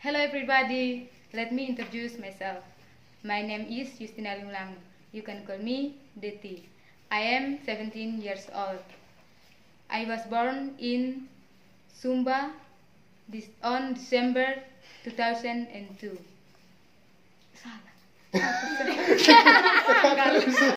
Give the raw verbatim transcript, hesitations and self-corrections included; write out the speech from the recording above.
Hello everybody, let me introduce myself. My name is Justina Linglang. You can call me Deti. I am seventeen years old. I was born in Sumba on December two thousand two.